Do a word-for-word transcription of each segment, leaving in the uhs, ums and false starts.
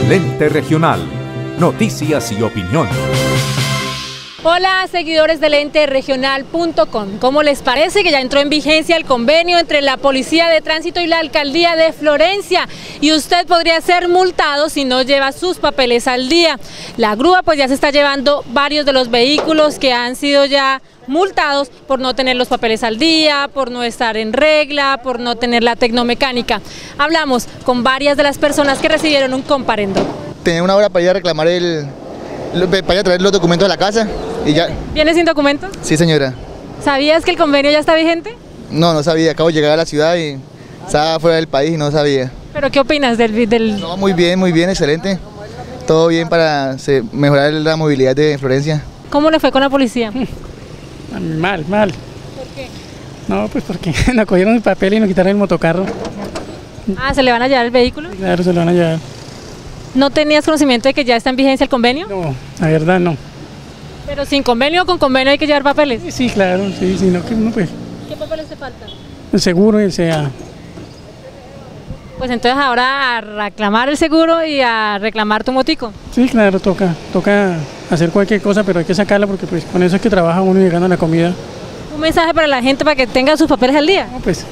Lente Regional. Noticias y opinión. Hola, seguidores de lente regional punto com. ¿Cómo les parece que ya entró en vigencia el convenio entre la Policía de Tránsito y la Alcaldía de Florencia? Y usted podría ser multado si no lleva sus papeles al día. La grúa pues ya se está llevando varios de los vehículos que han sido ya multados por no tener los papeles al día, por no estar en regla, por no tener la tecnomecánica. Hablamos con varias de las personas que recibieron un comparendo. Tenía una hora para ir a reclamar el... para ir a traer los documentos de la casa y ya. ¿Viene sin documento? Sí, señora. ¿Sabías que el convenio ya está vigente? No, no sabía. Acabo de llegar a la ciudad y estaba fuera del país y no sabía. ¿Pero qué opinas del...? del... No, muy bien, muy bien, excelente. Todo bien para mejorar la movilidad de Florencia. ¿Cómo le fue con la policía? Mal, mal. ¿Por qué? No, pues porque nos cogieron el papel y nos quitaron el motocarro. Ah, ¿se le van a llevar el vehículo? Claro, se lo van a llevar. ¿No tenías conocimiento de que ya está en vigencia el convenio? No, la verdad no. ¿Pero sin convenio o con convenio hay que llevar papeles? Sí, sí, claro, sí, sí, no, que no, pues. ¿Qué papeles te faltan? El seguro y el C A. Pues entonces ahora a reclamar el seguro y a reclamar tu motico. Sí, claro, toca, toca hacer cualquier cosa, pero hay que sacarla porque pues con eso es que trabaja uno llegando a la comida. ¿Un mensaje para la gente para que tenga sus papeles al día? No, pues,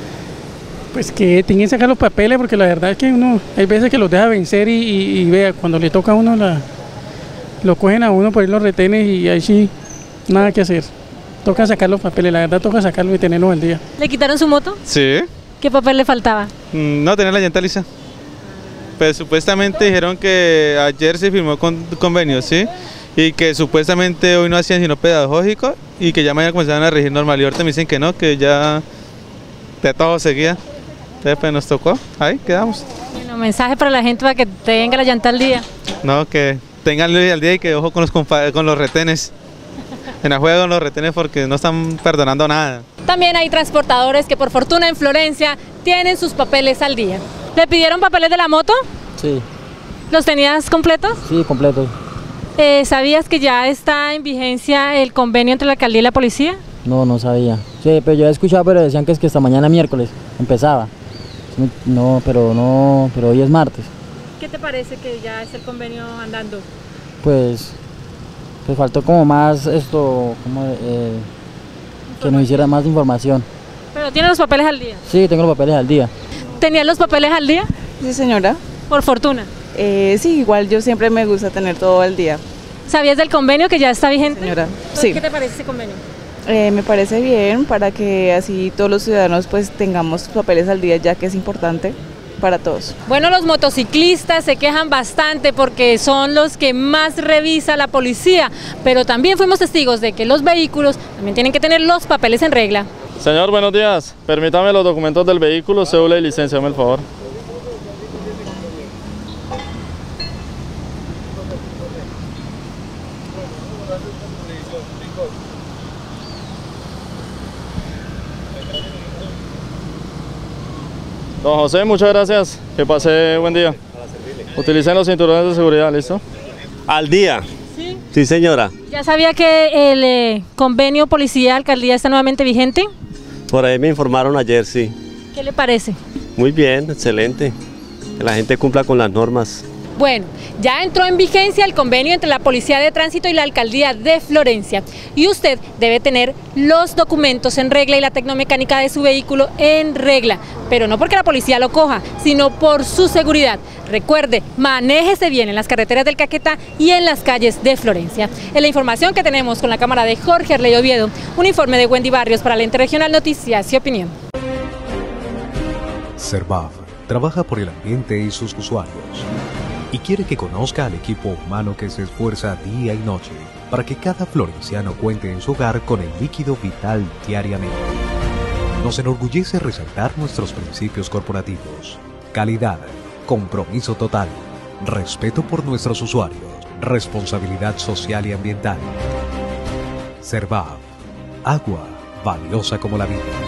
pues que tienen que sacar los papeles porque la verdad es que uno, hay veces que los deja vencer y, y, y vea, cuando le toca a uno, la, lo cogen a uno por ahí los retenes y ahí sí, nada que hacer. Toca sacar los papeles, la verdad toca sacarlos y tenerlos al día. ¿Le quitaron su moto? Sí. ¿Qué papel le faltaba? No, tenía la llanta lisa. Pues supuestamente dijeron que ayer se firmó con convenio, ¿sí? Y que supuestamente hoy no hacían sino pedagógico y que ya mañana comenzaban a regir normal. Y ahorita me dicen que no, que ya de todo seguía. Entonces pues nos tocó, ahí quedamos. Bueno, mensaje para la gente para que tenga la llanta al día. No, que tengan luz al día y que ojo con los, con los retenes. En la juega con los retenes porque no están perdonando nada. También hay transportadores que por fortuna en Florencia tienen sus papeles al día. ¿Le pidieron papeles de la moto? Sí. ¿Los tenías completos? Sí, completos. Eh, ¿Sabías que ya está en vigencia el convenio entre la alcaldía y la policía? No, no sabía. Sí, pero yo he escuchado, pero decían que es que hasta mañana miércoles empezaba. No, pero no, pero hoy es martes. ¿Qué te parece que ya es el convenio andando? Pues, pues faltó como más esto, como eh, que nos hiciera más información. ¿Pero tiene los papeles al día? Sí, tengo los papeles al día. ¿Tenías los papeles al día? Sí, señora. Por fortuna. Eh, sí, igual yo siempre me gusta tener todo al día. ¿Sabías del convenio que ya está vigente? Señora, Entonces, sí. ¿qué te parece ese convenio? Eh, me parece bien para que así todos los ciudadanos pues tengamos papeles al día, ya que es importante para todos. Bueno, los motociclistas se quejan bastante porque son los que más revisa la policía, pero también fuimos testigos de que los vehículos también tienen que tener los papeles en regla. Señor, buenos días. Permítame los documentos del vehículo, cédula y licencia, dame el favor. Don José, muchas gracias. Que pase buen día. Utilicen los cinturones de seguridad, ¿listo? Al día. Sí. Sí, señora. ¿Ya sabía que el eh, convenio policía-alcaldía está nuevamente vigente? Por ahí me informaron ayer, sí. ¿Qué le parece? Muy bien, excelente. Que la gente cumpla con las normas. Bueno, ya entró en vigencia el convenio entre la Policía de Tránsito y la Alcaldía de Florencia y usted debe tener los documentos en regla y la tecnomecánica de su vehículo en regla, pero no porque la policía lo coja, sino por su seguridad. Recuerde, manéjese bien en las carreteras del Caquetá y en las calles de Florencia. En la información que tenemos con la cámara de Jorge Arley Oviedo, un informe de Wendy Barrios para Lente Regional Noticias y Opinión. Servav trabaja por el ambiente y sus usuarios y quiere que conozca al equipo humano que se esfuerza día y noche para que cada florenciano cuente en su hogar con el líquido vital diariamente. Nos enorgullece resaltar nuestros principios corporativos: calidad, compromiso total, respeto por nuestros usuarios, responsabilidad social y ambiental. Servav, agua valiosa como la vida.